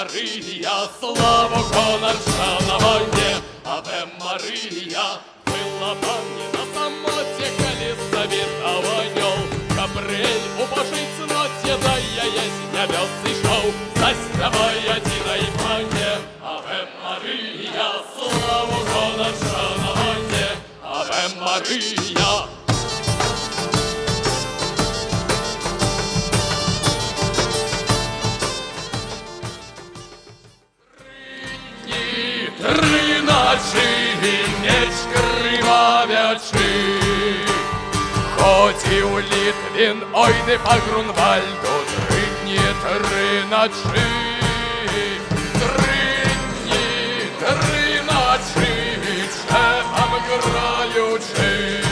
Марія, славу конарша на войне. Аве Марія, была пам'ять на самоте, коли завітаваньол. Габриэль у Божій цноте, да я есть небесный шоу, заспявай одиной пане. Аве Марія, славу конарша на войне. Аве Марія. Три ночі меч кривавячий, ходив Литвин, ой не по Грунвальду. 3 дні, 3 ночі, 3 дні, 3 ночі, чепом граючи.